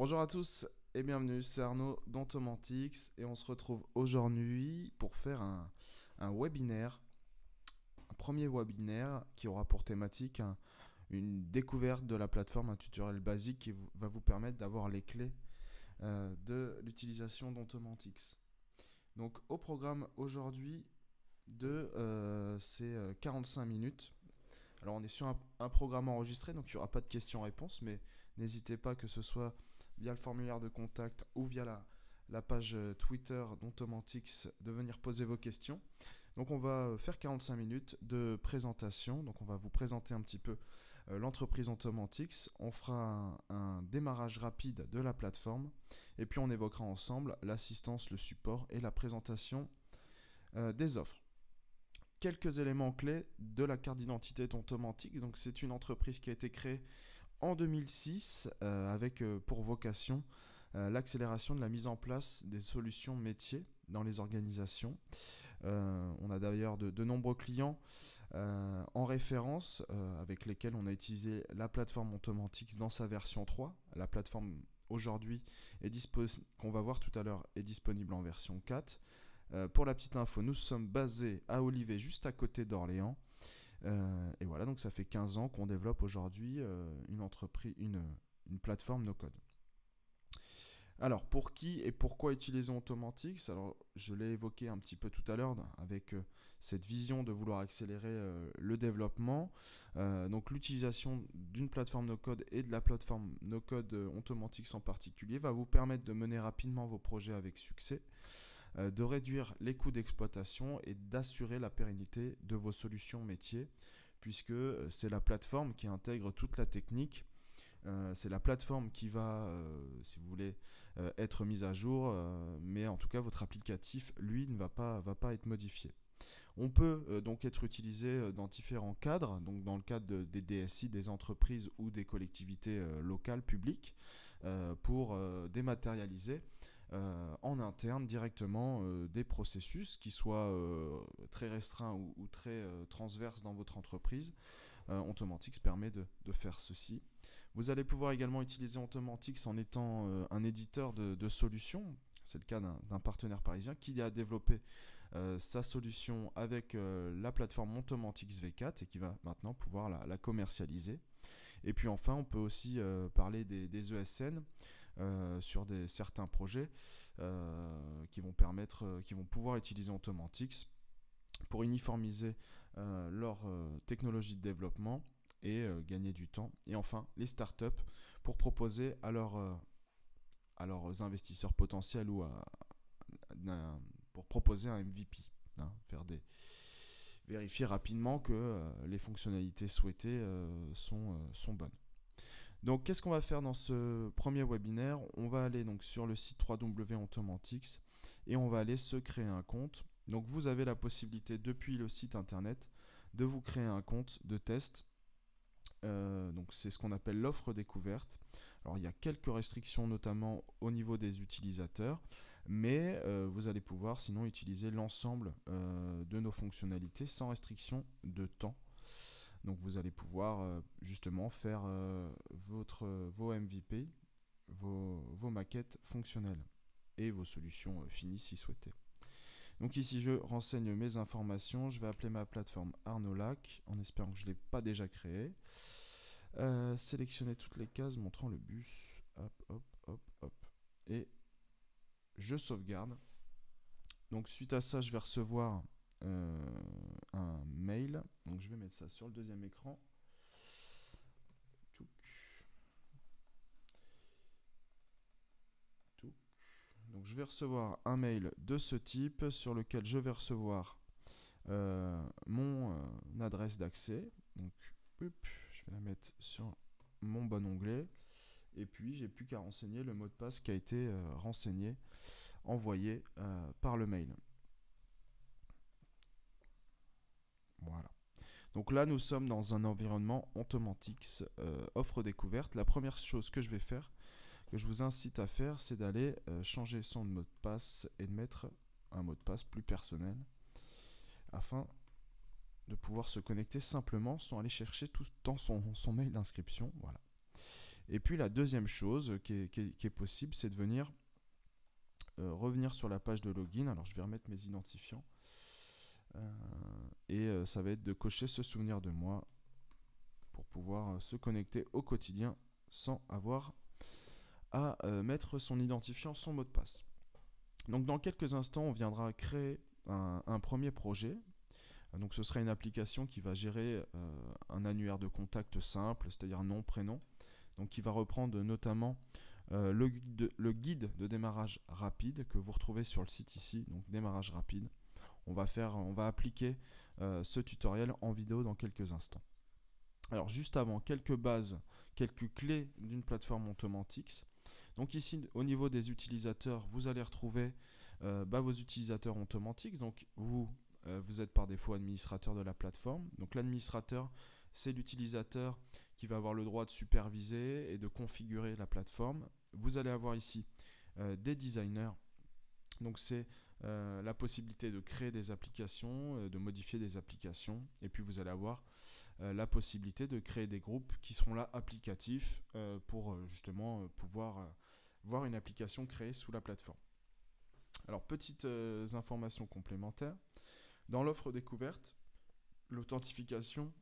Bonjour à tous et bienvenue, c'est Arnaud d'Automantix et on se retrouve aujourd'hui pour faire un webinaire, un premier webinaire qui aura pour thématique une découverte de la plateforme, un tutoriel basique qui va vous permettre d'avoir les clés de l'utilisation d'Automantix. Donc au programme aujourd'hui c'est 45 minutes. Alors on est sur un programme enregistré, donc il n'y aura pas de questions-réponses, mais n'hésitez pas, que ce soit via le formulaire de contact ou via la page Twitter d'Automantix, de venir poser vos questions. Donc on va faire 45 minutes de présentation, donc on va vous présenter un petit peu l'entreprise Automantix, on fera un démarrage rapide de la plateforme, et puis on évoquera ensemble l'assistance, le support et la présentation des offres. Quelques éléments clés de la carte d'identité d'Automantix. Donc c'est une entreprise qui a été créée en 2006 avec pour vocation l'accélération de la mise en place des solutions métiers dans les organisations. On a d'ailleurs de nombreux clients en référence avec lesquels on a utilisé la plateforme Automantix dans sa version 3. La plateforme aujourd'hui qu'on va voir tout à l'heure est disponible en version 4. Pour la petite info, nous sommes basés à Olivet, juste à côté d'Orléans. Et voilà, donc ça fait 15 ans qu'on développe aujourd'hui une plateforme no-code. Alors, pour qui et pourquoi utiliser Automantix? Alors, je l'ai évoqué un petit peu tout à l'heure avec cette vision de vouloir accélérer le développement. Donc, l'utilisation d'une plateforme no-code et de la plateforme no-code Automantix en particulier va vous permettre de mener rapidement vos projets avec succès, de réduire les coûts d'exploitation et d'assurer la pérennité de vos solutions métiers, puisque c'est la plateforme qui intègre toute la technique. C'est la plateforme qui va, si vous voulez, être mise à jour, mais en tout cas votre applicatif, lui, ne va pas être modifié. On peut donc être utilisé dans différents cadres, donc dans le cadre des DSI, des entreprises ou des collectivités locales, publiques, pour dématérialiser en interne directement des processus qui soient très restreints ou très transverses dans votre entreprise. Automantix permet de faire ceci. Vous allez pouvoir également utiliser Automantix en étant un éditeur de solutions. C'est le cas d'un partenaire parisien qui a développé sa solution avec la plateforme Automantix V4 et qui va maintenant pouvoir la commercialiser. Et puis enfin, on peut aussi parler des ESN sur certains projets qui vont pouvoir utiliser Automantix pour uniformiser leur technologie de développement et gagner du temps. Et enfin, les startups pour proposer à leurs investisseurs potentiels ou pour proposer un MVP, vérifier rapidement que les fonctionnalités souhaitées sont bonnes. Donc qu'est-ce qu'on va faire dans ce premier webinaire? On va aller donc sur le site www.automantix et on va aller se créer un compte. Donc vous avez la possibilité depuis le site internet de vous créer un compte de test. Donc c'est ce qu'on appelle l'offre découverte. Alors il y a quelques restrictions notamment au niveau des utilisateurs, mais vous allez pouvoir sinon utiliser l'ensemble de nos fonctionnalités sans restriction de temps. Donc vous allez pouvoir justement faire vos MVP, vos maquettes fonctionnelles et vos solutions finies si souhaitées. Donc ici je renseigne mes informations, je vais appeler ma plateforme Arnaud Lac en espérant que je ne l'ai pas déjà créée. Sélectionner toutes les cases montrant le bus, hop, hop, hop, hop, et je sauvegarde. Donc suite à ça je vais recevoir un mail, donc je vais mettre ça sur le deuxième écran. Donc je vais recevoir un mail de ce type sur lequel je vais recevoir mon adresse d'accès. Donc je vais la mettre sur mon bon onglet. Et puis j'ai plus qu'à renseigner le mot de passe qui a été envoyé par le mail. Voilà. Donc là nous sommes dans un environnement Automantix offre découverte. La première chose que je vais faire, que je vous incite à faire, c'est d'aller changer son mot de passe et de mettre un mot de passe plus personnel afin de pouvoir se connecter simplement sans aller chercher tout dans son mail d'inscription. Voilà. Et puis la deuxième chose qui est possible, c'est de venir revenir sur la page de login. Alors je vais remettre mes identifiants. Ça va être de cocher se souvenir de moi pour pouvoir se connecter au quotidien sans avoir à mettre son identifiant, son mot de passe. Donc dans quelques instants, on viendra créer un premier projet. Donc ce sera une application qui va gérer un annuaire de contact simple, c'est-à-dire nom, prénom, donc qui va reprendre notamment le guide de démarrage rapide que vous retrouvez sur le site ici, donc démarrage rapide. On va appliquer ce tutoriel en vidéo dans quelques instants. Alors juste avant, quelques bases, quelques clés d'une plateforme Automantix. Donc ici, au niveau des utilisateurs, vous allez retrouver vos utilisateurs Automantix. Donc vous êtes par défaut administrateur de la plateforme. Donc l'administrateur, c'est l'utilisateur qui va avoir le droit de superviser et de configurer la plateforme. Vous allez avoir ici des designers. Donc c'est la possibilité de créer des applications, de modifier des applications. Et puis vous allez avoir la possibilité de créer des groupes qui seront là applicatifs pour justement pouvoir voir une application créée sous la plateforme. Alors petites informations complémentaires. Dans l'offre découverte, l'authentification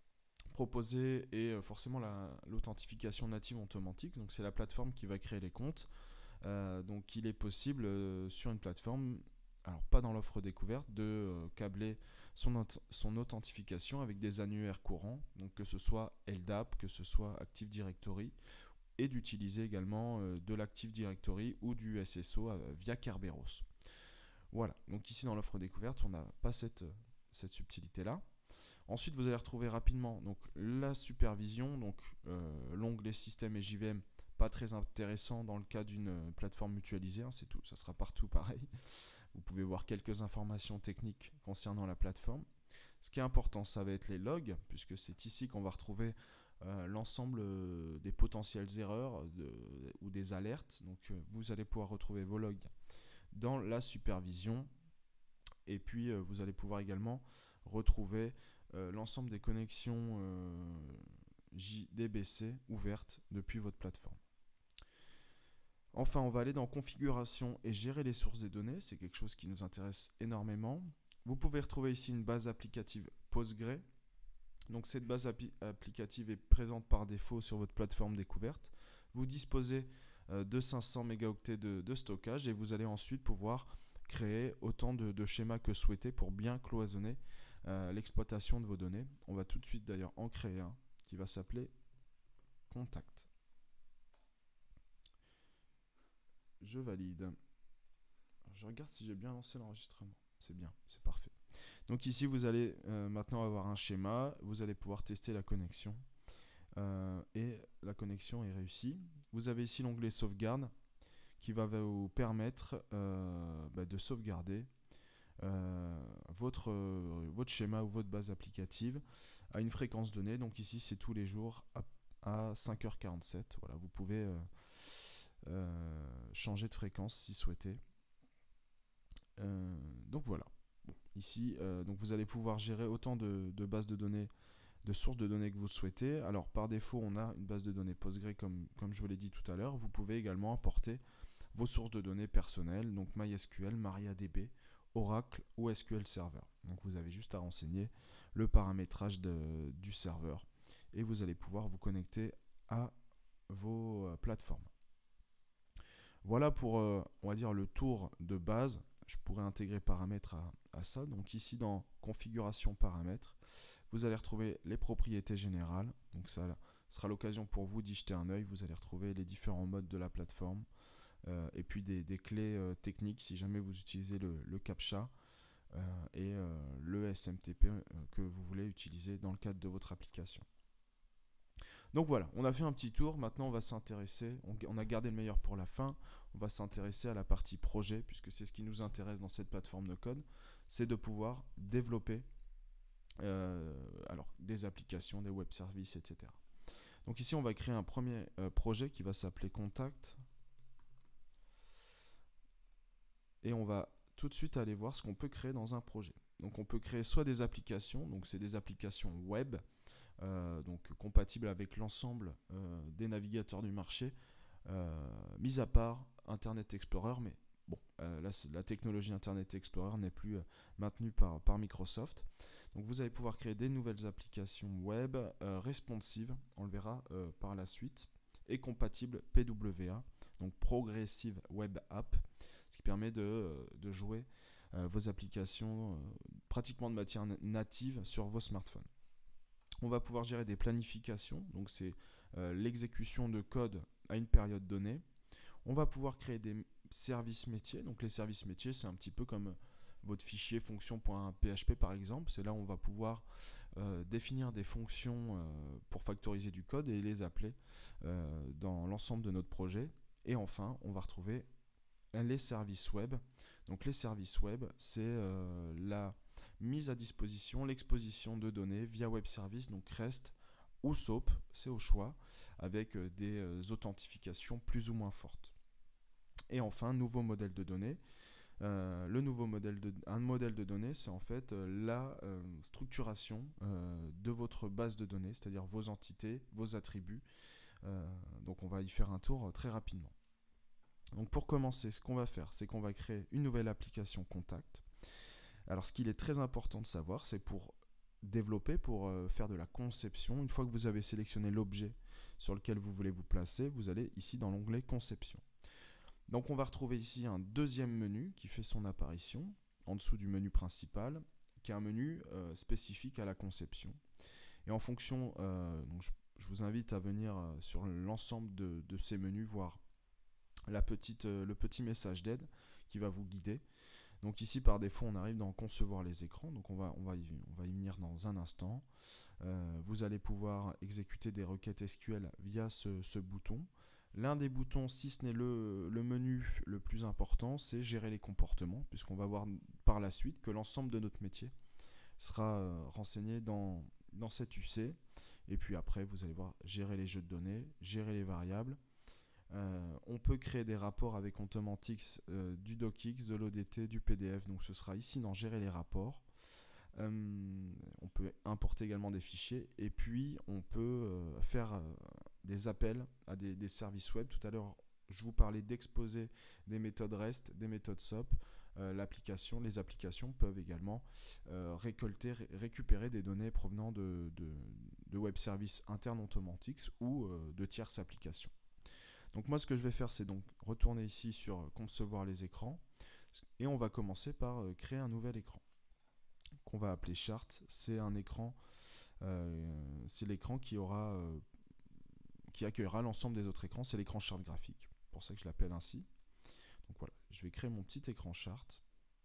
proposée est forcément l'authentification native Automantix. Donc c'est la plateforme qui va créer les comptes. Donc il est possible sur une plateforme, alors pas dans l'offre découverte, de câbler son authentification avec des annuaires courants, donc que ce soit LDAP, que ce soit Active Directory, et d'utiliser également de l'Active Directory ou du SSO via Kerberos. Voilà, donc ici dans l'offre découverte, on n'a pas cette subtilité-là. Ensuite, vous allez retrouver rapidement donc, la supervision, donc l'onglet système et JVM, pas très intéressant dans le cas d'une plateforme mutualisée, hein, c'est tout, ça sera partout pareil. Vous pouvez voir quelques informations techniques concernant la plateforme. Ce qui est important, ça va être les logs, puisque c'est ici qu'on va retrouver l'ensemble des potentielles erreurs ou des alertes. Donc vous allez pouvoir retrouver vos logs dans la supervision. Et puis vous allez pouvoir également retrouver l'ensemble des connexions JDBC ouvertes depuis votre plateforme. Enfin, on va aller dans configuration et gérer les sources des données. C'est quelque chose qui nous intéresse énormément. Vous pouvez retrouver ici une base applicative Postgre. Donc cette base applicative est présente par défaut sur votre plateforme découverte. Vous disposez de 500 mégaoctets de stockage et vous allez ensuite pouvoir créer autant de schémas que souhaité pour bien cloisonner l'exploitation de vos données. On va tout de suite d'ailleurs en créer un qui va s'appeler Contact. Je valide. Je regarde si j'ai bien lancé l'enregistrement. C'est bien, c'est parfait. Donc ici, vous allez maintenant avoir un schéma. Vous allez pouvoir tester la connexion. Et la connexion est réussie. Vous avez ici l'onglet sauvegarde qui va vous permettre de sauvegarder votre schéma ou votre base applicative à une fréquence donnée. Donc ici, c'est tous les jours à 5h47. Voilà, vous pouvez changer de fréquence si souhaité. Donc voilà. Bon, ici, donc vous allez pouvoir gérer autant de bases de données, de sources de données que vous souhaitez. Alors par défaut, on a une base de données Postgre comme je vous l'ai dit tout à l'heure. Vous pouvez également importer vos sources de données personnelles, donc MySQL, MariaDB, Oracle ou SQL Server. Donc vous avez juste à renseigner le paramétrage du serveur et vous allez pouvoir vous connecter à vos plateformes. Voilà pour, on va dire, le tour de base. Je pourrais intégrer paramètres à ça. Donc ici, dans configuration paramètres, vous allez retrouver les propriétés générales. Donc ça sera l'occasion pour vous d'y jeter un œil. Vous allez retrouver les différents modes de la plateforme. Et puis des clés techniques si jamais vous utilisez le CAPTCHA et le SMTP que vous voulez utiliser dans le cadre de votre application. Donc voilà, on a fait un petit tour. Maintenant, on va s'intéresser, on a gardé le meilleur pour la fin. On va s'intéresser à la partie projet, puisque c'est ce qui nous intéresse dans cette plateforme de code. C'est de pouvoir développer alors, des applications, des web services, etc. Donc ici, on va créer un premier projet qui va s'appeler Contact. Et on va tout de suite aller voir ce qu'on peut créer dans un projet. Donc on peut créer soit des applications, donc c'est des applications web, donc compatible avec l'ensemble des navigateurs du marché, mis à part Internet Explorer, mais bon, là, la technologie Internet Explorer n'est plus maintenue par Microsoft. Donc vous allez pouvoir créer des nouvelles applications web responsives, on le verra par la suite, et compatibles PWA, donc Progressive Web App, ce qui permet de jouer vos applications pratiquement de matière native sur vos smartphones. On va pouvoir gérer des planifications, donc c'est l'exécution de code à une période donnée. On va pouvoir créer des services métiers. Donc les services métiers, c'est un petit peu comme votre fichier fonction.php par exemple. C'est là où on va pouvoir définir des fonctions pour factoriser du code et les appeler dans l'ensemble de notre projet. Et enfin, on va retrouver les services web. Donc les services web, c'est la mise à disposition, l'exposition de données via web service, donc REST ou SOAP, c'est au choix, avec des authentifications plus ou moins fortes. Et enfin, nouveau modèle de données. Un modèle de données, c'est en fait la structuration de votre base de données, c'est-à-dire vos entités, vos attributs. Donc on va y faire un tour très rapidement. Donc pour commencer, ce qu'on va faire, c'est qu'on va créer une nouvelle application Contact. Alors ce qu'il est très important de savoir, c'est pour développer, pour faire de la conception, une fois que vous avez sélectionné l'objet sur lequel vous voulez vous placer, vous allez ici dans l'onglet Conception. Donc on va retrouver ici un deuxième menu qui fait son apparition en dessous du menu principal, qui est un menu spécifique à la conception. Et en fonction, donc je vous invite à venir sur l'ensemble de ces menus, voir le petit message d'aide qui va vous guider. Donc ici par défaut on arrive dans concevoir les écrans, donc on va y venir dans un instant. Vous allez pouvoir exécuter des requêtes SQL via ce bouton. L'un des boutons, si ce n'est le menu le plus important, c'est gérer les comportements, puisqu'on va voir par la suite que l'ensemble de notre métier sera renseigné dans cet UC. Et puis après vous allez voir gérer les jeux de données, gérer les variables. On peut créer des rapports avec Automantix, du DocX, de l'ODT, du PDF, donc ce sera ici dans gérer les rapports. On peut importer également des fichiers et puis on peut faire des appels à des services web. Tout à l'heure je vous parlais d'exposer des méthodes REST, des méthodes SOAP. Les applications peuvent également récupérer des données provenant de web services internes Automantix ou de tierces applications. Donc moi ce que je vais faire, c'est donc retourner ici sur concevoir les écrans et on va commencer par créer un nouvel écran qu'on va appeler Chart. C'est un écran, c'est l'écran qui accueillera l'ensemble des autres écrans, c'est l'écran Chart graphique, c'est pour ça que je l'appelle ainsi. Donc voilà, je vais créer mon petit écran Chart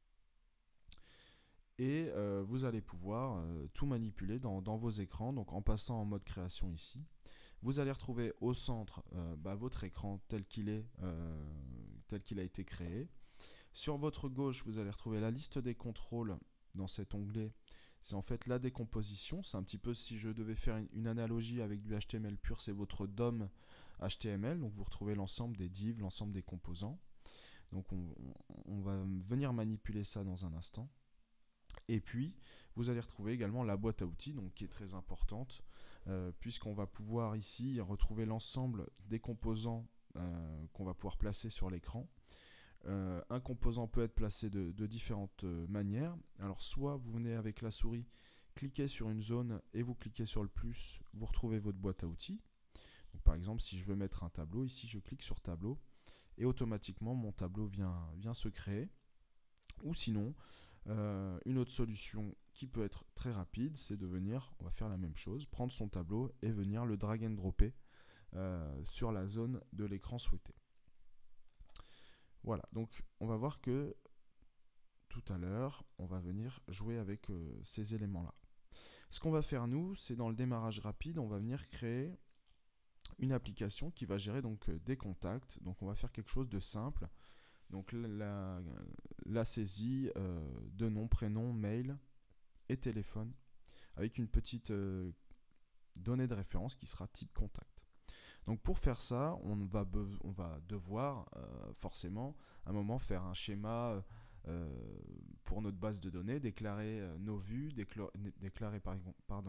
et vous allez pouvoir tout manipuler dans vos écrans, donc en passant en mode création ici. Vous allez retrouver au centre votre écran tel qu'il a été créé. Sur votre gauche, vous allez retrouver la liste des contrôles dans cet onglet. C'est en fait la décomposition. C'est un petit peu, si je devais faire une analogie avec du HTML pur, c'est votre DOM HTML. Donc vous retrouvez l'ensemble des divs, l'ensemble des composants. Donc on va venir manipuler ça dans un instant. Et puis, vous allez retrouver également la boîte à outils, donc qui est très importante, puisqu'on va pouvoir ici retrouver l'ensemble des composants qu'on va pouvoir placer sur l'écran. Un composant peut être placé de différentes manières. Alors, soit vous venez avec la souris, cliquez sur une zone et vous cliquez sur le plus, vous retrouvez votre boîte à outils. Donc, par exemple, si je veux mettre un tableau, ici je clique sur tableau et automatiquement mon tableau vient se créer. Ou sinon, une autre solution qui peut être très rapide, c'est de venir, on va faire la même chose, prendre son tableau et venir le drag and dropper sur la zone de l'écran souhaité. Voilà, donc on va voir que tout à l'heure, on va venir jouer avec ces éléments-là. Ce qu'on va faire nous, c'est dans le démarrage rapide, on va venir créer une application qui va gérer donc des contacts. Donc on va faire quelque chose de simple. Donc la saisie de nom, prénom, mail et téléphone avec une petite donnée de référence qui sera type contact. Donc pour faire ça, on va devoir forcément à un moment faire un schéma pour notre base de données, déclarer nos vues, déclarer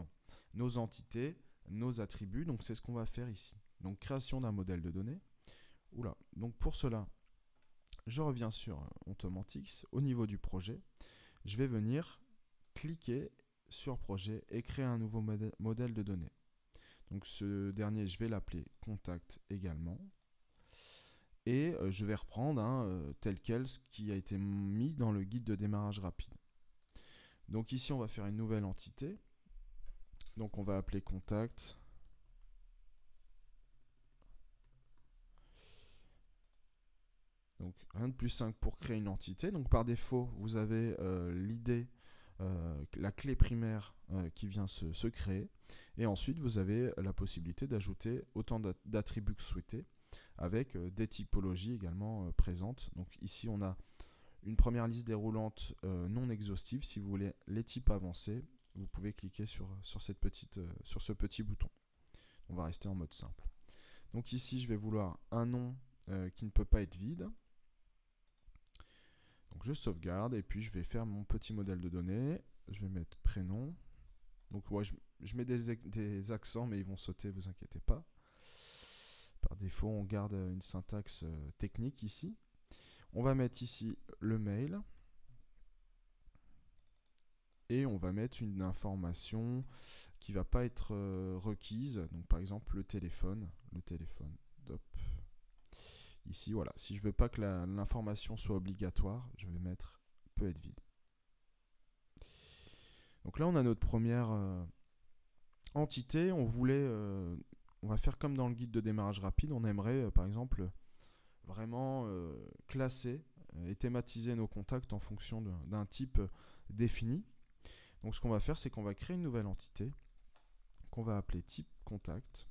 nos entités, nos attributs. Donc c'est ce qu'on va faire ici. Donc création d'un modèle de données. Oula. Donc pour cela, je reviens sur Automantix. Au niveau du projet, je vais venir cliquer sur projet et créer un nouveau modèle de données. Donc ce dernier, je vais l'appeler contact également. Et je vais reprendre tel quel ce qui a été mis dans le guide de démarrage rapide. Donc ici, on va faire une nouvelle entité. Donc on va appeler contact. Donc rien de plus simple pour créer une entité. Donc par défaut, vous avez l'idée, la clé primaire qui vient se créer. Et ensuite, vous avez la possibilité d'ajouter autant d'attributs que souhaité, avec des typologies également présentes. Donc ici, on a une première liste déroulante non exhaustive. Si vous voulez les types avancés, vous pouvez cliquer sur ce petit bouton. On va rester en mode simple. Donc ici, je vais vouloir un nom qui ne peut pas être vide. Donc je sauvegarde et puis je vais faire mon petit modèle de données. Je vais mettre prénom. Donc ouais, je mets des accents, mais ils vont sauter, vous inquiétez pas. Par défaut, on garde une syntaxe technique ici. On va mettre ici le mail. Et on va mettre une information qui ne va pas être requise. Donc par exemple le téléphone. Top. Ici, voilà. Si je ne veux pas que l'information soit obligatoire, je vais mettre peut être vide. Donc là, on a notre première entité. On va faire comme dans le guide de démarrage rapide. On aimerait, par exemple, vraiment classer et thématiser nos contacts en fonction d'un type défini. Donc ce qu'on va faire, c'est qu'on va créer une nouvelle entité qu'on va appeler type contact.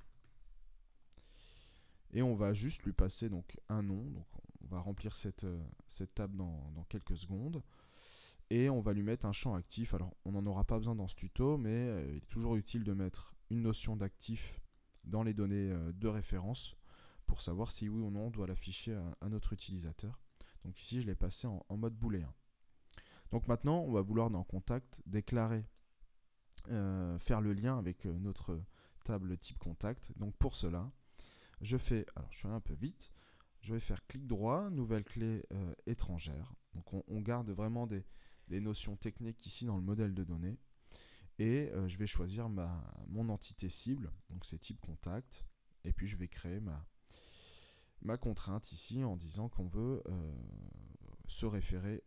Et on va juste lui passer donc un nom. Donc on va remplir cette table dans quelques secondes. Et on va lui mettre un champ actif. Alors on n'en aura pas besoin dans ce tuto, mais il est toujours utile de mettre une notion d'actif dans les données de référence pour savoir si oui ou non on doit l'afficher à notre utilisateur. Donc ici je l'ai passé en mode booléen. Donc maintenant on va vouloir dans contact déclarer, faire le lien avec notre table type contact. Donc pour cela, je fais, alors je suis allé un peu vite, je vais faire clic droit, nouvelle clé étrangère. Donc on garde vraiment des notions techniques ici dans le modèle de données. Et je vais choisir mon entité cible, donc c'est type contact. Et puis je vais créer ma contrainte ici en disant qu'on veut se référer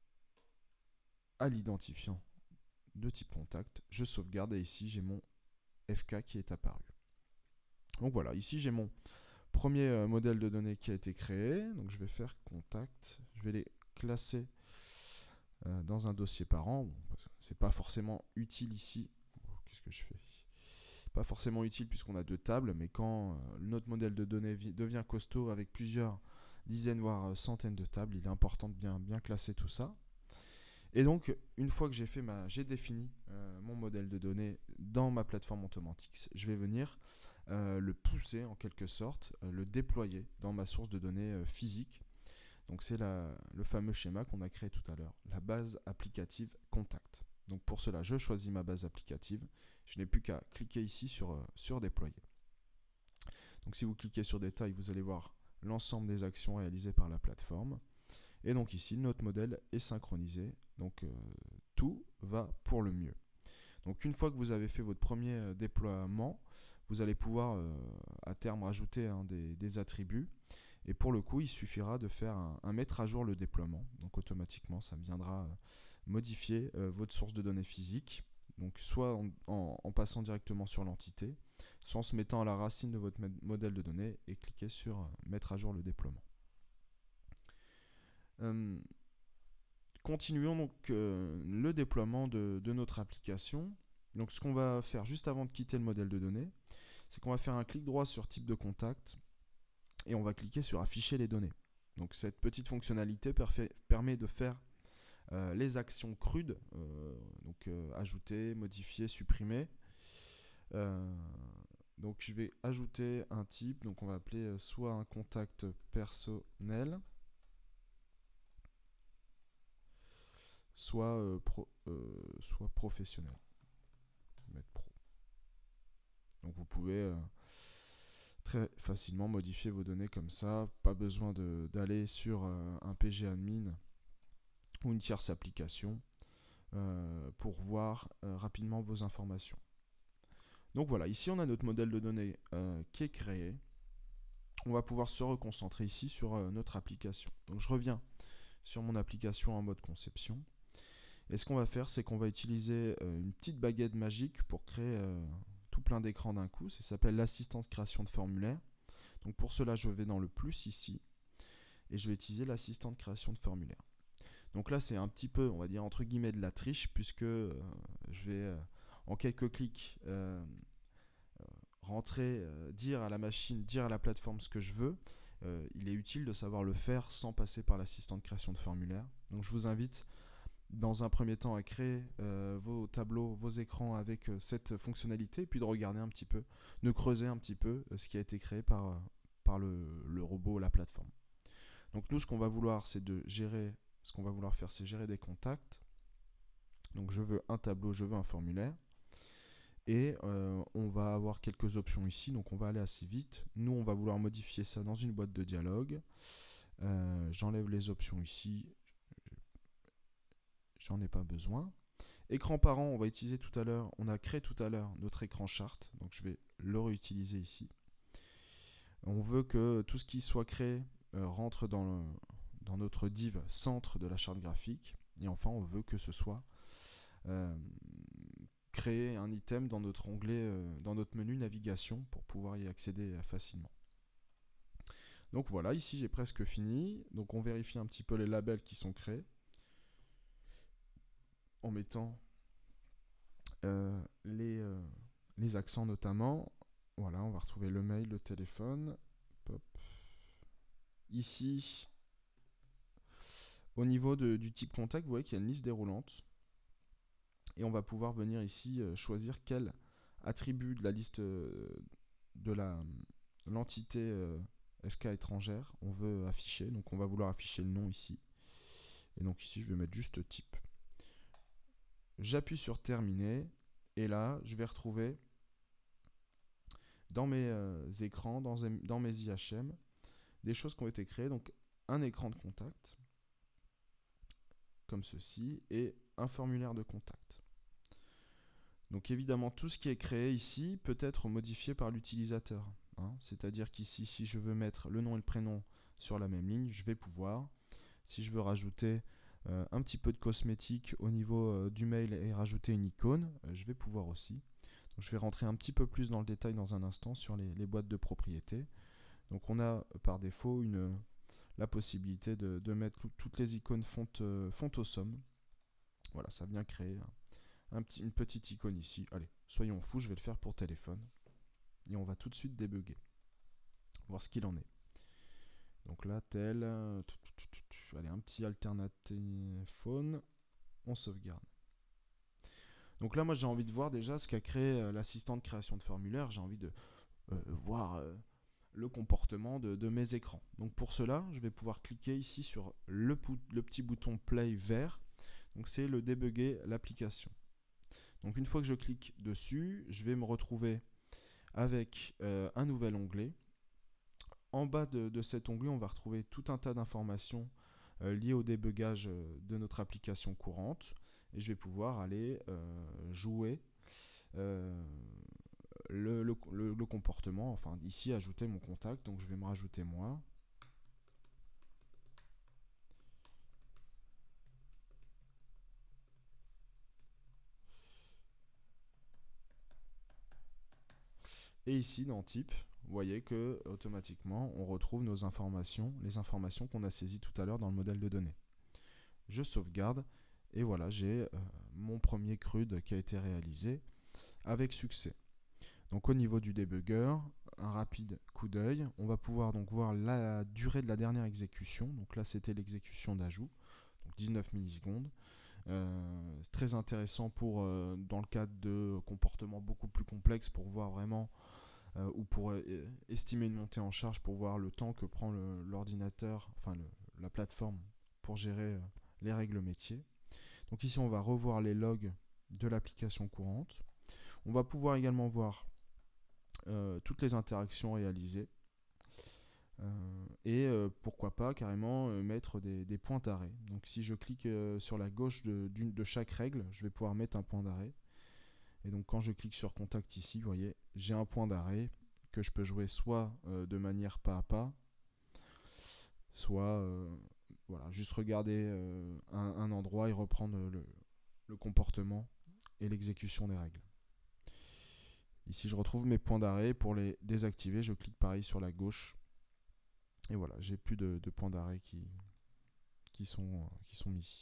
à l'identifiant de type contact. Je sauvegarde et ici j'ai mon FK qui est apparu. Donc voilà, ici j'ai mon premier modèle de données qui a été créé. Donc je vais faire contact, je vais les classer dans un dossier parent. Bon, c'est pas forcément utile ici. Qu'est-ce que je fais? Pas forcément utile puisqu'on a deux tables, mais quand notre modèle de données devient costaud avec plusieurs dizaines voire centaines de tables, il est important de bien classer tout ça. Et donc, une fois que j'ai défini mon modèle de données dans ma plateforme Automantix, je vais venir le pousser en quelque sorte, le déployer dans ma source de données physique. Donc c'est le fameux schéma qu'on a créé tout à l'heure, la base applicative contact. Donc pour cela, je choisis ma base applicative. Je n'ai plus qu'à cliquer ici sur déployer. Donc si vous cliquez sur détail, vous allez voir l'ensemble des actions réalisées par la plateforme. Et donc ici, notre modèle est synchronisé. Donc tout va pour le mieux. Donc une fois que vous avez fait votre premier déploiement, vous allez pouvoir à terme rajouter des attributs. Et pour le coup, il suffira de faire un mettre à jour le déploiement. Donc automatiquement, ça viendra modifier votre source de données physique. Donc soit en passant directement sur l'entité, soit en se mettant à la racine de votre modèle de données et cliquer sur mettre à jour le déploiement. Continuons donc le déploiement de notre application. Donc ce qu'on va faire juste avant de quitter le modèle de données, c'est qu'on va faire un clic droit sur type de contact et on va cliquer sur afficher les données. Donc cette petite fonctionnalité permet de faire les actions crudes, donc ajouter, modifier, supprimer. Donc je vais ajouter un type, donc on va appeler soit un contact personnel, soit professionnel. Je vais mettre pro. Donc vous pouvez très facilement modifier vos données comme ça, pas besoin d'aller sur un PG admin ou une tierce application pour voir rapidement vos informations. Donc voilà, ici on a notre modèle de données qui est créé. On va pouvoir se reconcentrer ici sur notre application. Donc je reviens sur mon application en mode conception. Et ce qu'on va faire, c'est qu'on va utiliser une petite baguette magique pour créer tout plein d'écrans d'un coup. Ça s'appelle l'assistant de création de formulaire. Donc pour cela, je vais dans le plus ici et je vais utiliser l'assistant de création de formulaire. Donc là, c'est un petit peu, on va dire, entre guillemets, de la triche, puisque je vais, en quelques clics, rentrer, dire à la machine, dire à la plateforme ce que je veux. Il est utile de savoir le faire sans passer par l'assistant de création de formulaire. Donc je vous invite, dans un premier temps, à créer vos tableaux, vos écrans avec cette fonctionnalité, puis de regarder un petit peu, de creuser un petit peu ce qui a été créé par le robot, la plateforme. Donc nous, ce qu'on va vouloir, c'est de gérer. Ce qu'on va vouloir faire, c'est gérer des contacts. Donc je veux un tableau, je veux un formulaire. Et on va avoir quelques options ici, donc on va aller assez vite. Nous, on va vouloir modifier ça dans une boîte de dialogue. J'enlève les options ici. J'en ai pas besoin. Écran parent, on va utiliser tout à l'heure. On a créé tout à l'heure notre écran charte, donc je vais le réutiliser ici. On veut que tout ce qui soit créé rentre dans notre div centre de la charte graphique. Et enfin, on veut que ce soit créer un item dans notre onglet, dans notre menu navigation pour pouvoir y accéder facilement. Donc voilà, ici j'ai presque fini. Donc on vérifie un petit peu les labels qui sont créés en mettant les accents notamment. Voilà, on va retrouver le mail, le téléphone. Pop. Ici, au niveau du type contact, vous voyez qu'il y a une liste déroulante. Et on va pouvoir venir ici choisir quel attribut de la liste de l'entité FK étrangère on veut afficher. Donc on va vouloir afficher le nom ici. Et donc ici, je vais mettre juste type. J'appuie sur terminer. Et là, je vais retrouver dans mes écrans, dans mes IHM, des choses qui ont été créées. Donc un écran de contact, comme ceci, et un formulaire de contact. Donc évidemment, tout ce qui est créé ici peut être modifié par l'utilisateur. Hein. C'est-à-dire qu'ici, si je veux mettre le nom et le prénom sur la même ligne, je vais pouvoir. Si je veux rajouter un petit peu de cosmétique au niveau du mail et rajouter une icône, je vais pouvoir aussi. Donc je vais rentrer un petit peu plus dans le détail dans un instant sur les boîtes de propriété. Donc on a par défaut la possibilité de mettre toutes les icônes font au somme. Voilà, ça vient créer une petite icône ici. Allez, soyons fous, je vais le faire pour téléphone. Et on va tout de suite débugger. Voir ce qu'il en est. Donc là, tel. Allez, un petit alternative phone. On sauvegarde. Donc là, moi, j'ai envie de voir déjà ce qu'a créé l'assistant de création de formulaire. J'ai envie de voir le comportement de mes écrans. Donc pour cela, je vais pouvoir cliquer ici sur le petit bouton play vert. Donc c'est le débugger l'application. Donc une fois que je clique dessus, je vais me retrouver avec un nouvel onglet. En bas de cet onglet, on va retrouver tout un tas d'informations liées au débugage de notre application courante. Et je vais pouvoir aller jouer le comportement. Enfin, ici, ajouter mon contact. Donc je vais me rajouter moi. Et ici, dans type, vous voyez que automatiquement, on retrouve nos informations, les informations qu'on a saisies tout à l'heure dans le modèle de données. Je sauvegarde et voilà, j'ai mon premier CRUD qui a été réalisé avec succès. Donc au niveau du débugger, un rapide coup d'œil, on va pouvoir donc voir la durée de la dernière exécution. Donc là, c'était l'exécution d'ajout, donc 19 millisecondes. Très intéressant pour dans le cadre de comportements beaucoup plus complexes pour voir vraiment ou pour estimer une montée en charge pour voir le temps que prend l'ordinateur, enfin la plateforme pour gérer les règles métiers. Donc ici, on va revoir les logs de l'application courante. On va pouvoir également voir toutes les interactions réalisées. Et pourquoi pas carrément mettre des points d'arrêt. Donc si je clique sur la gauche de chaque règle, je vais pouvoir mettre un point d'arrêt. Et donc quand je clique sur contact ici, vous voyez, j'ai un point d'arrêt que je peux jouer soit de manière pas à pas, soit voilà, juste regarder un endroit et reprendre le comportement et l'exécution des règles. Ici je retrouve mes points d'arrêt. Pour les désactiver, je clique pareil sur la gauche. Et voilà, j'ai plus de points d'arrêt qui sont mis.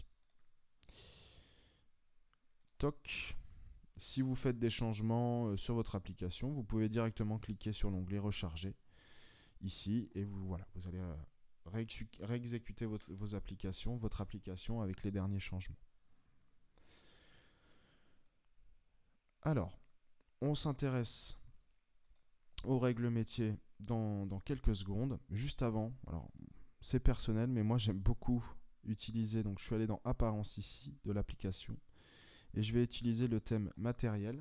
Toc. Si vous faites des changements sur votre application, vous pouvez directement cliquer sur l'onglet recharger ici et vous allez réexécuter votre application avec les derniers changements. Alors, on s'intéresse aux règles métiers dans quelques secondes. Juste avant, alors c'est personnel, mais moi j'aime beaucoup utiliser, donc je suis allé dans Apparence ici de l'application et je vais utiliser le thème matériel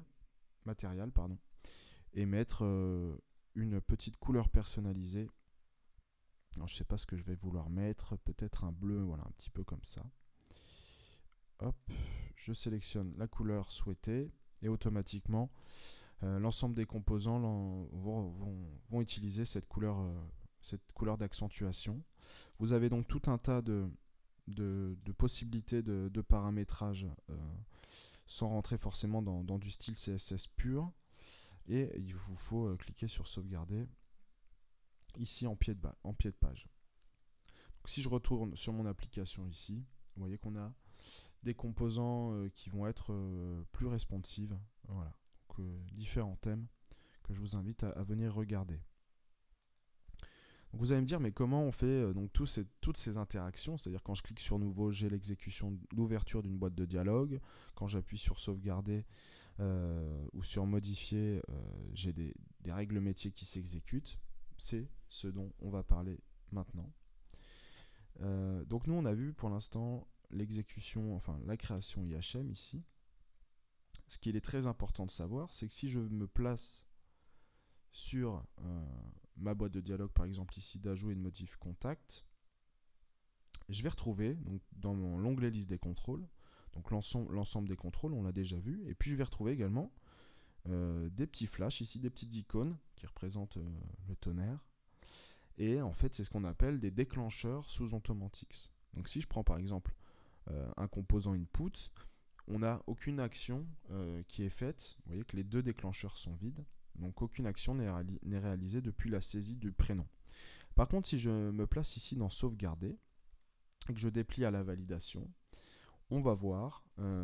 et mettre une petite couleur personnalisée. Alors, je ne sais pas ce que je vais vouloir mettre, peut-être un bleu, voilà, un petit peu comme ça. Hop, je sélectionne la couleur souhaitée et automatiquement l'ensemble des composants vont utiliser cette couleur d'accentuation. Vous avez donc tout un tas de possibilités de paramétrage sans rentrer forcément dans du style CSS pur. Et il vous faut cliquer sur sauvegarder ici en pied de page. Donc, si je retourne sur mon application ici, vous voyez qu'on a des composants qui vont être plus responsives. Voilà. Donc, différents thèmes que je vous invite à venir regarder. Donc, vous allez me dire, mais comment on fait donc toutes ces interactions? C'est-à-dire quand je clique sur nouveau, j'ai l'ouverture d'une boîte de dialogue. Quand j'appuie sur sauvegarder ou sur modifier, j'ai des règles métiers qui s'exécutent. C'est ce dont on va parler maintenant. Donc nous on a vu pour l'instant la création IHM ici. Ce qu'il est très important de savoir, c'est que si je me place sur ma boîte de dialogue, par exemple ici d'ajout et de modif contact, je vais retrouver donc, dans l'onglet liste des contrôles, donc l'ensemble des contrôles, on l'a déjà vu, et puis je vais retrouver également des petits flashs ici, des petites icônes qui représentent le tonnerre. Et en fait, c'est ce qu'on appelle des déclencheurs sous Automantix. Donc si je prends par exemple un composant input, on n'a aucune action qui est faite. Vous voyez que les deux déclencheurs sont vides. Donc aucune action n'est réalisée depuis la saisie du prénom. Par contre, si je me place ici dans sauvegarder et que je déplie à la validation, on va voir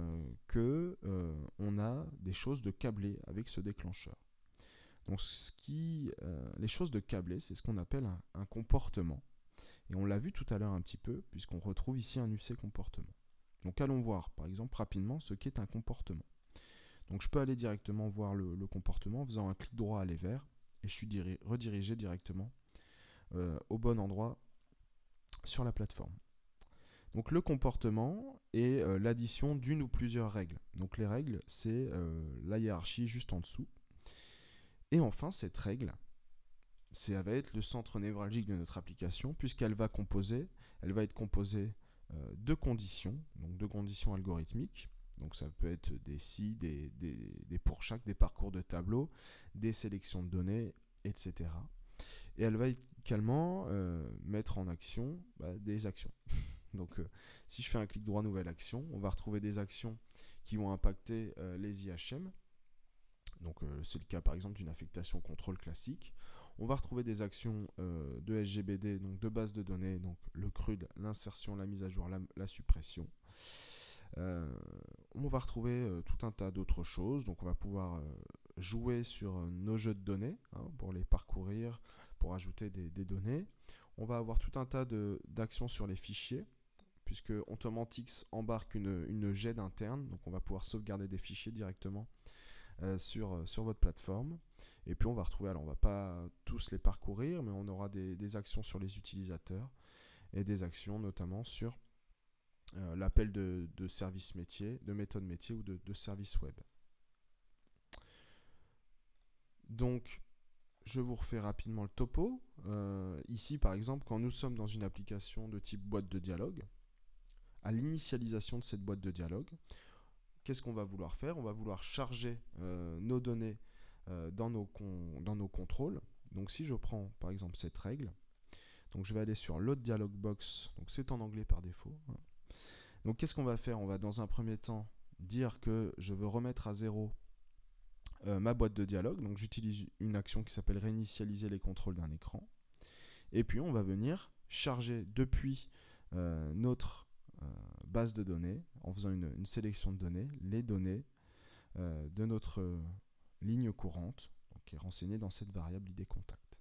qu'on a des choses de câblées avec ce déclencheur. Donc les choses de câblées, c'est ce qu'on appelle un comportement. Et on l'a vu tout à l'heure un petit peu, puisqu'on retrouve ici un UC comportement. Donc allons voir, par exemple, rapidement ce qu'est un comportement. Donc je peux aller directement voir le comportement en faisant un clic droit à aller vers, et je suis redirigé directement au bon endroit sur la plateforme. Donc le comportement est l'addition d'une ou plusieurs règles. Donc les règles, c'est la hiérarchie juste en dessous. Et enfin, cette règle, ça va être le centre névralgique de notre application, puisqu'elle va être composée de conditions, donc de conditions algorithmiques. Donc ça peut être des si, des pour chaque, des parcours de tableau, des sélections de données, etc. Et elle va également mettre en action des actions. Donc si je fais un clic droit nouvelle action, on va retrouver des actions qui vont impacter les IHM. Donc c'est le cas par exemple d'une affectation contrôle classique. On va retrouver des actions de SGBD, donc de base de données, donc le CRUD, l'insertion, la mise à jour, la suppression. On va retrouver tout un tas d'autres choses. Donc on va pouvoir jouer sur nos jeux de données pour les parcourir, pour ajouter des données. On va avoir tout un tas d'actions sur les fichiers, puisque Automantix embarque une GED interne. Donc on va pouvoir sauvegarder des fichiers directement sur votre plateforme. Et puis on va retrouver, alors on ne va pas tous les parcourir, mais on aura des actions sur les utilisateurs et des actions notamment sur l'appel de service métier, de méthode métier ou de service web. Donc je vous refais rapidement le topo. Ici, par exemple, quand nous sommes dans une application de type boîte de dialogue, à l'initialisation de cette boîte de dialogue, qu'est-ce qu'on va vouloir faire? On va vouloir charger nos données dans nos contrôles. Donc si je prends par exemple cette règle, donc je vais aller sur l'autre dialog box, donc c'est en anglais par défaut. Donc qu'est-ce qu'on va faire? On va dans un premier temps dire que je veux remettre à zéro ma boîte de dialogue. Donc j'utilise une action qui s'appelle réinitialiser les contrôles d'un écran. Et puis on va venir charger depuis notre base de données, en faisant une sélection de données, les données de notre ligne courante, donc, qui est renseignée dans cette variable ID contact.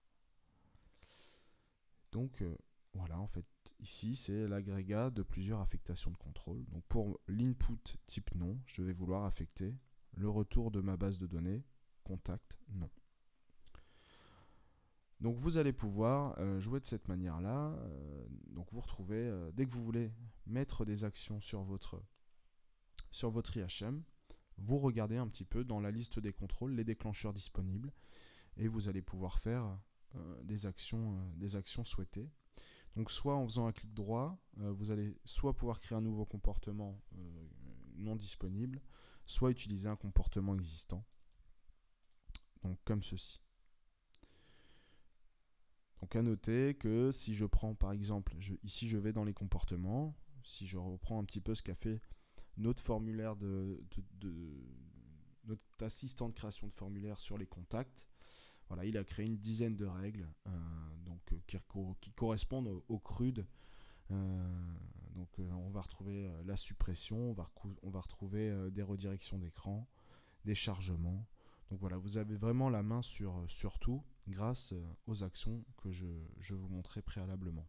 Donc voilà, en fait, ici c'est l'agrégat de plusieurs affectations de contrôle. Donc pour l'input type non, je vais vouloir affecter le retour de ma base de données contact non. Donc vous allez pouvoir jouer de cette manière-là. Donc vous retrouvez, dès que vous voulez mettre des actions sur votre IHM, vous regardez un petit peu dans la liste des contrôles les déclencheurs disponibles et vous allez pouvoir faire des actions souhaitées. Donc soit en faisant un clic droit, vous allez soit pouvoir créer un nouveau comportement non disponible, soit utiliser un comportement existant, donc comme ceci. Donc à noter que si je prends par exemple, ici je vais dans les comportements, si je reprends un petit peu ce qu'a fait notre formulaire notre assistant de création de formulaire sur les contacts, voilà, il a créé une dizaine de règles qui correspondent au CRUD. On va retrouver la suppression, on va retrouver des redirections d'écran, des chargements. Donc voilà, vous avez vraiment la main sur tout grâce aux actions que je vous montrais préalablement.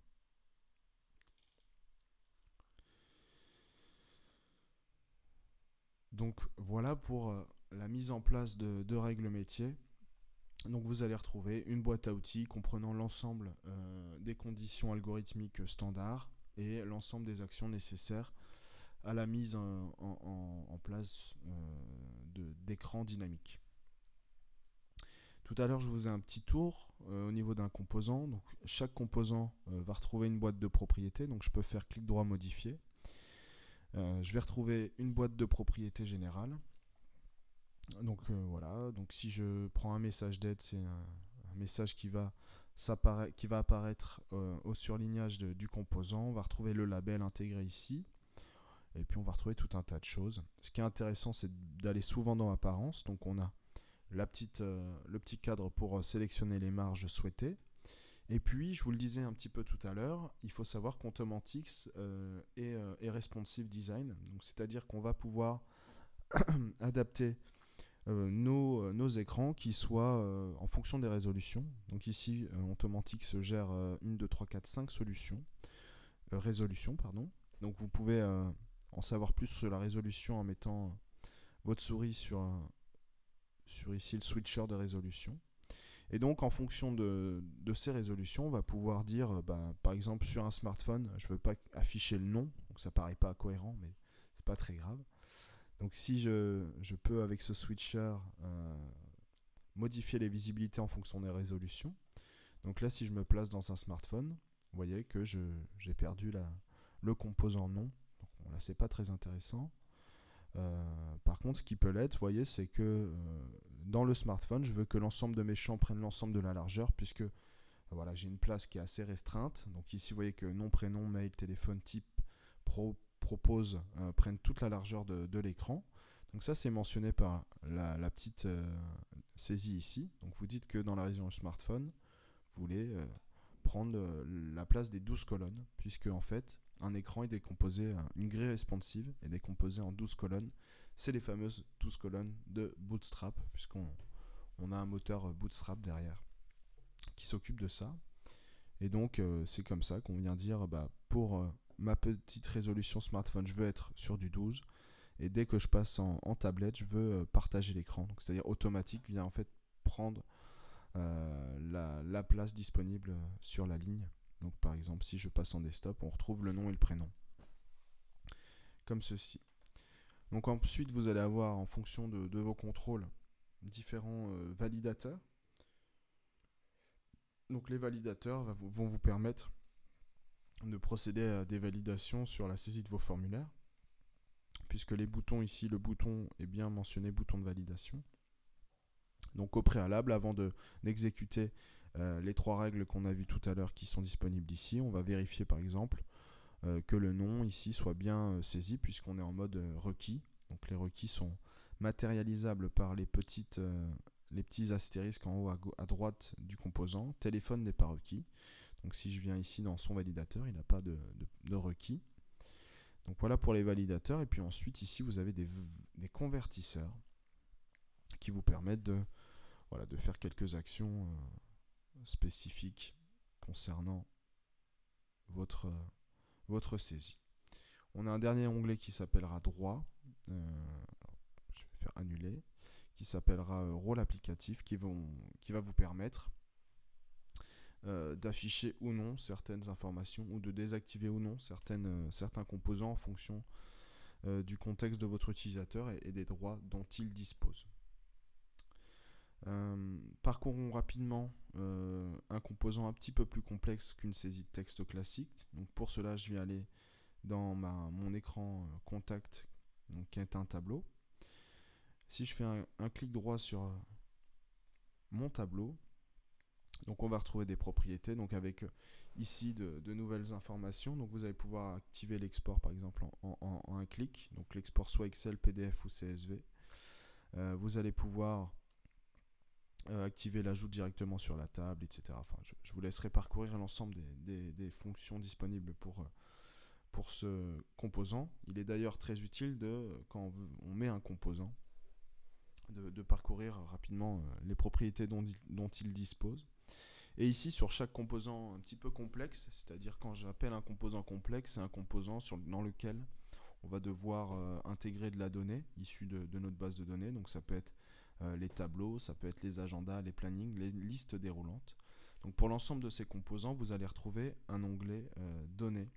Donc voilà pour la mise en place de règles métiers. Donc vous allez retrouver une boîte à outils comprenant l'ensemble des conditions algorithmiques standards et l'ensemble des actions nécessaires à la mise en place d'écran dynamique. Tout à l'heure, je vous faisais un petit tour au niveau d'un composant. Donc, chaque composant va retrouver une boîte de propriétés. Donc, je peux faire clic droit modifier. Je vais retrouver une boîte de propriétés générale. Donc, voilà. Donc, si je prends un message d'aide, c'est un message qui va apparaître au surlignage du composant. On va retrouver le label intégré ici. Et puis, on va retrouver tout un tas de choses. Ce qui est intéressant, c'est d'aller souvent dans Apparence. Donc, on a le petit cadre pour sélectionner les marges souhaitées. Et puis, je vous le disais un petit peu tout à l'heure, il faut savoir qu'Automantix est responsive design. C'est-à-dire qu'on va pouvoir adapter nos écrans qui soient en fonction des résolutions. Donc ici, Automantix gère 1, 2, 3, 4, 5 résolutions. Donc vous pouvez en savoir plus sur la résolution en mettant votre souris sur ici le switcher de résolution. Et donc en fonction de ces résolutions, on va pouvoir dire, par exemple sur un smartphone, je ne veux pas afficher le nom, donc ça paraît pas cohérent, mais c'est pas très grave. Donc si je peux avec ce switcher modifier les visibilités en fonction des résolutions. Donc là si je me place dans un smartphone, vous voyez que j'ai perdu le composant nom. Donc, bon, là c'est pas très intéressant. Par contre, ce qui peut l'être, vous voyez, c'est que dans le smartphone, je veux que l'ensemble de mes champs prennent l'ensemble de la largeur, puisque voilà, j'ai une place qui est assez restreinte. Donc ici, vous voyez que nom, prénom, mail, téléphone, type, propose prennent toute la largeur de l'écran. Donc ça, c'est mentionné par la petite saisie ici. Donc vous dites que dans la région smartphone, vous voulez prendre la place des 12 colonnes, puisque en fait, un écran est décomposé, une grille responsive est décomposée en 12 colonnes. C'est les fameuses 12 colonnes de Bootstrap, puisqu'on a un moteur Bootstrap derrière qui s'occupe de ça. Et donc, c'est comme ça qu'on vient dire, pour ma petite résolution smartphone, je veux être sur du 12. Et dès que je passe en tablette, je veux partager l'écran. Donc, c'est-à-dire automatique vient en fait prendre la place disponible sur la ligne. Donc par exemple, si je passe en desktop, on retrouve le nom et le prénom. Comme ceci. Donc ensuite, vous allez avoir, en fonction de vos contrôles, différents validateurs. Donc ici, vous allez avoir, par exemple, pour le nom, vous allez avoir un validateur qui va Donc les validateurs vont vous permettre de procéder à des validations sur la saisie de vos formulaires, puisque les boutons ici, le bouton est bien mentionné bouton de validation. Donc au préalable, avant d'exécuter les 3 règles qu'on a vues tout à l'heure qui sont disponibles ici, on va vérifier par exemple que le nom ici soit bien saisi, puisqu'on est en mode requis. Donc les requis sont matérialisables par les petits astérisques en haut à droite du composant. Téléphone n'est pas requis. Donc si je viens ici dans son validateur, il n'a pas de requis. Donc voilà pour les validateurs. Et puis ensuite ici vous avez des convertisseurs qui vous permettent de faire quelques actions spécifiques concernant votre saisie. On a un dernier onglet qui s'appellera droit. Je vais faire annuler, qui s'appellera rôle applicatif, qui va vous permettre d'afficher ou non certaines informations ou de désactiver ou non certains composants en fonction du contexte de votre utilisateur et des droits dont il dispose. Parcourons rapidement un composant un petit peu plus complexe qu'une saisie de texte classique. Donc pour cela, je vais aller dans mon écran contact, donc, qui est un tableau. Si je fais un clic droit sur mon tableau, donc on va retrouver des propriétés, donc avec ici de nouvelles informations. Donc vous allez pouvoir activer l'export par exemple en un clic, donc l'export soit Excel, PDF ou CSV. Vous allez pouvoir activer l'ajout directement sur la table, etc. Enfin, je vous laisserai parcourir l'ensemble des fonctions disponibles pour ce composant. Il est d'ailleurs très utile quand on met un composant de parcourir rapidement les propriétés dont il dispose. Et ici, sur chaque composant un petit peu complexe, c'est-à-dire quand j'appelle un composant complexe, c'est un composant dans lequel on va devoir intégrer de la donnée issue de notre base de données. Donc ça peut être les tableaux, ça peut être les agendas, les plannings, les listes déroulantes. Donc pour l'ensemble de ces composants, vous allez retrouver un onglet données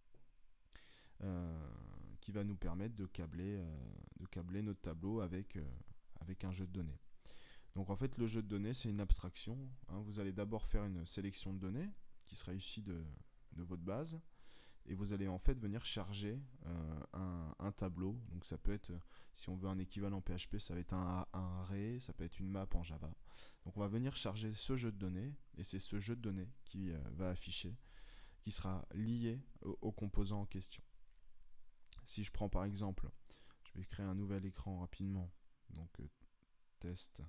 qui va nous permettre de câbler notre tableau avec un jeu de données. Donc en fait, le jeu de données, c'est une abstraction. Vous allez d'abord faire une sélection de données qui sera issue de votre base. Et vous allez en fait venir charger un tableau. Donc ça peut être, si on veut un équivalent PHP, ça va être un array, ça peut être une map en Java. Donc on va venir charger ce jeu de données, et c'est ce jeu de données qui va afficher, qui sera lié au composant en question. Si je prends par exemple, je vais créer un nouvel écran rapidement, donc test.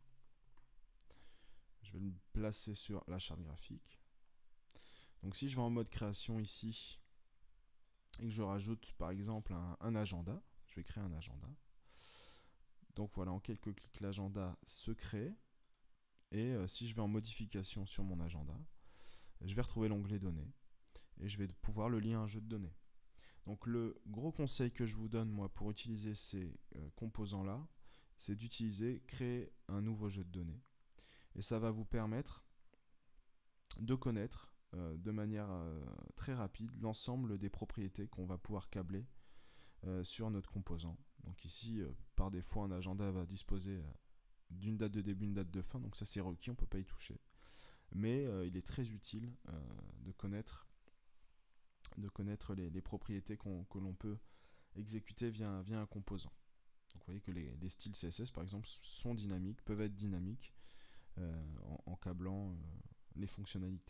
Je vais le placer sur la charte graphique. Donc si je vais en mode création ici, et que je rajoute par exemple un agenda, je vais créer un agenda. Donc voilà, en quelques clics, l'agenda se crée. Et si je vais en modification sur mon agenda, je vais retrouver l'onglet données. Et je vais pouvoir le lier à un jeu de données. Donc le gros conseil que je vous donne moi pour utiliser ces composants-là, c'est d'utiliser créer un nouveau jeu de données. Et ça va vous permettre de connaître de manière très rapide l'ensemble des propriétés qu'on va pouvoir câbler sur notre composant. Donc ici, par défaut, un agenda va disposer d'une date de début, une date de fin, donc ça c'est requis, on ne peut pas y toucher. Mais il est très utile de connaître les propriétés que l'on peut exécuter via un composant. Donc vous voyez que les styles CSS par exemple sont dynamiques, peuvent être dynamiques en câblant les fonctionnalités.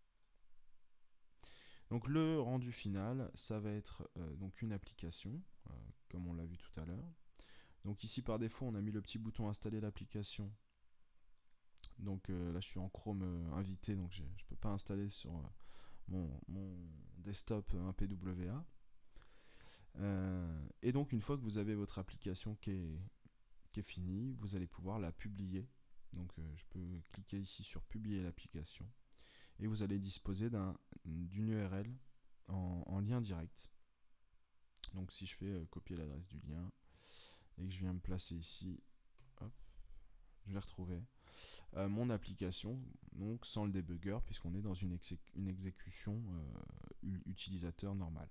Donc le rendu final, ça va être donc une application, comme on l'a vu tout à l'heure. Donc ici par défaut, on a mis le petit bouton installer l'application. Donc là, je suis en Chrome invité, donc je ne peux pas installer sur mon desktop un PWA. Et donc une fois que vous avez votre application qui est finie, vous allez pouvoir la publier. Donc je peux cliquer ici sur publier l'application. Et vous allez disposer d'une URL en lien direct. Donc si je fais copier l'adresse du lien et que je viens me placer ici, hop, je vais retrouver mon application, donc sans le débugger, puisqu'on est dans une exécution utilisateur normale.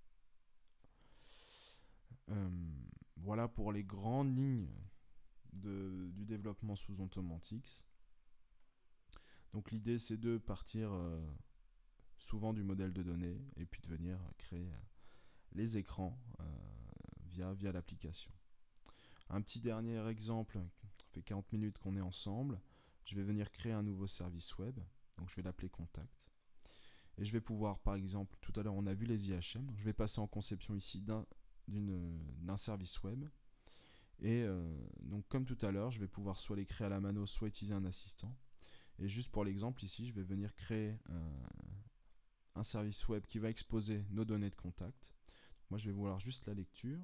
Voilà pour les grandes lignes du développement sous Automantix. Donc l'idée c'est de partir souvent du modèle de données et puis de venir créer les écrans via l'application. Un petit dernier exemple, ça fait 40 minutes qu'on est ensemble. Je vais venir créer un nouveau service web, donc je vais l'appeler Contact. Et je vais pouvoir, par exemple, tout à l'heure on a vu les IHM, donc je vais passer en conception ici d'un service web. Et donc comme tout à l'heure, je vais pouvoir soit les créer à la mano, soit utiliser un assistant. Et juste pour l'exemple ici, je vais venir créer un service web qui va exposer nos données de contact. Moi je vais vouloir juste la lecture.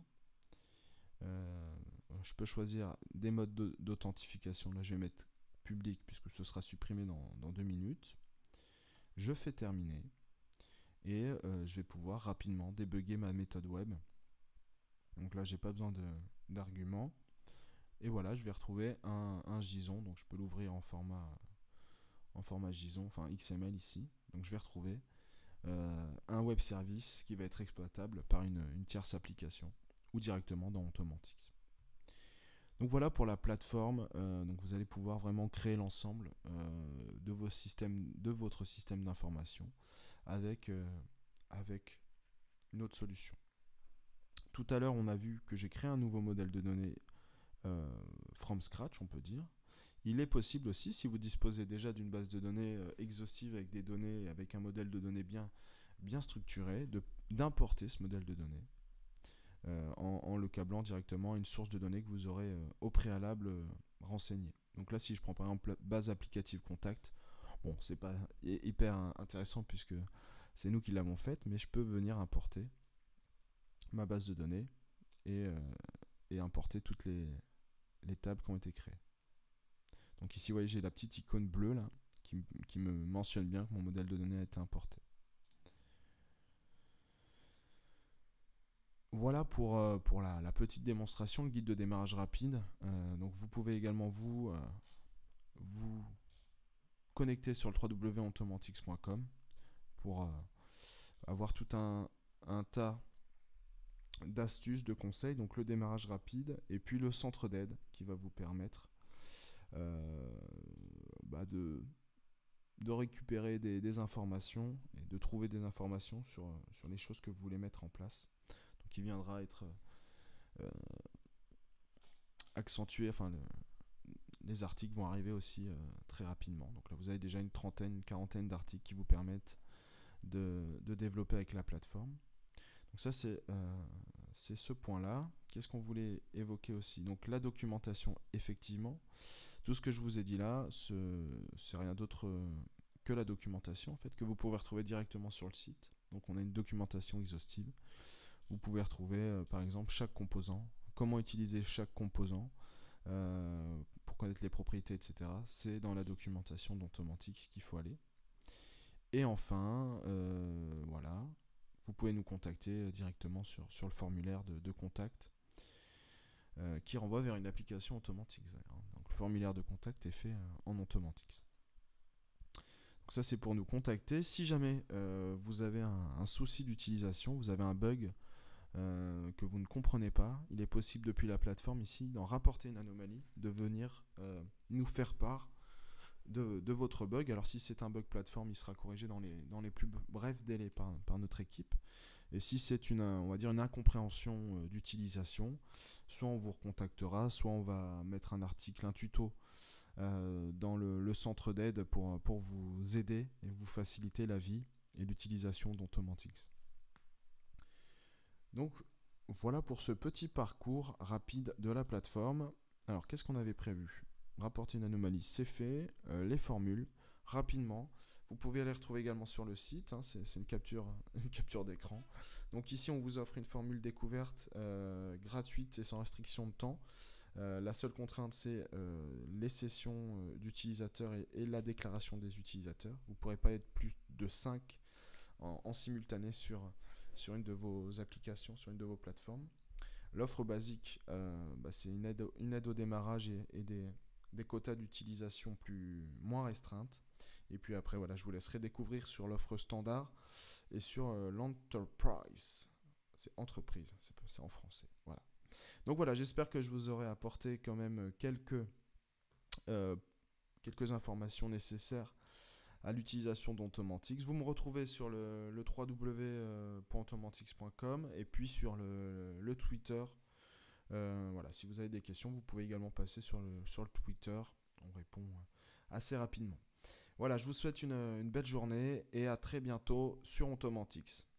Je peux choisir des modes d'authentification. Là je vais mettre public puisque ce sera supprimé dans 2 minutes. Je fais terminer et je vais pouvoir rapidement débugger ma méthode web. Donc là j'ai pas besoin d'arguments. Et voilà, je vais retrouver un JSON, donc je peux l'ouvrir en format JSON, enfin XML ici. Donc je vais retrouver un web service qui va être exploitable par une tierce application ou directement dans Automantix. Donc voilà pour la plateforme. Donc vous allez pouvoir vraiment créer l'ensemble de votre système d'information avec notre solution. Tout à l'heure, on a vu que j'ai créé un nouveau modèle de données from scratch, on peut dire. Il est possible aussi, si vous disposez déjà d'une base de données exhaustive avec des données, avec un modèle de données bien structuré, d'importer ce modèle de données en le câblant directement à une source de données que vous aurez au préalable renseignée. Donc là, si je prends par exemple base applicative contact, bon, c'est pas hyper intéressant puisque c'est nous qui l'avons faite, mais je peux venir importer ma base de données et importer toutes les tables qui ont été créées. Donc ici, vous voyez, j'ai la petite icône bleue là, qui me mentionne bien que mon modèle de données a été importé. Voilà pour la petite démonstration, le guide de démarrage rapide. Donc vous pouvez également vous connecter sur le www.automantix.com pour avoir tout un tas d'astuces, de conseils, donc le démarrage rapide et puis le centre d'aide qui va vous permettre de récupérer des informations et de trouver des informations sur les choses que vous voulez mettre en place. Donc qui viendra être accentué, enfin les articles vont arriver aussi très rapidement. Donc là vous avez déjà une quarantaine d'articles qui vous permettent de développer avec la plateforme. Donc ça c'est ce point-là. Qu'est-ce qu'on voulait évoquer aussi? Donc la documentation, effectivement. Tout ce que je vous ai dit là, c'est rien d'autre que la documentation en fait, que vous pouvez retrouver directement sur le site. Donc on a une documentation exhaustive. Vous pouvez retrouver par exemple chaque composant, comment utiliser chaque composant pour connaître les propriétés, etc. C'est dans la documentation d'Automantix qu'il faut aller. Et enfin, voilà, vous pouvez nous contacter directement sur le formulaire de contact qui renvoie vers une application Automantix. Donc le formulaire de contact est fait en Automantix. Donc ça c'est pour nous contacter. Si jamais vous avez un souci d'utilisation, vous avez un bug que vous ne comprenez pas, il est possible depuis la plateforme ici d'en rapporter une anomalie, de venir nous faire part de votre bug. Alors si c'est un bug plateforme, il sera corrigé dans les plus brefs délais par notre équipe. Et si c'est on va dire une incompréhension d'utilisation, soit on vous recontactera, soit on va mettre un article, un tuto dans le centre d'aide pour vous aider et vous faciliter la vie et l'utilisation d'Automantix. Donc voilà pour ce petit parcours rapide de la plateforme. Alors qu'est-ce qu'on avait prévu? Rapporter une anomalie, c'est fait. Les formules, rapidement. Vous pouvez les retrouver également sur le site, hein, c'est une capture d'écran. Donc ici, on vous offre une formule découverte gratuite et sans restriction de temps. La seule contrainte, c'est les sessions d'utilisateurs et la déclaration des utilisateurs. Vous ne pourrez pas être plus de 5 en simultané sur une de vos applications, sur une de vos plateformes. L'offre basique, c'est une aide au démarrage et des quotas d'utilisation moins restreintes. Et puis après, voilà, je vous laisserai découvrir sur l'offre standard et sur l'enterprise. C'est entreprise, c'est en français. Voilà. Donc voilà, j'espère que je vous aurai apporté quand même quelques informations nécessaires à l'utilisation d'Automantix. Vous me retrouvez sur le www.automantix.com et puis sur le Twitter. Voilà, si vous avez des questions, vous pouvez également passer sur le Twitter. On répond assez rapidement. Voilà, je vous souhaite une belle journée et à très bientôt sur Automantix.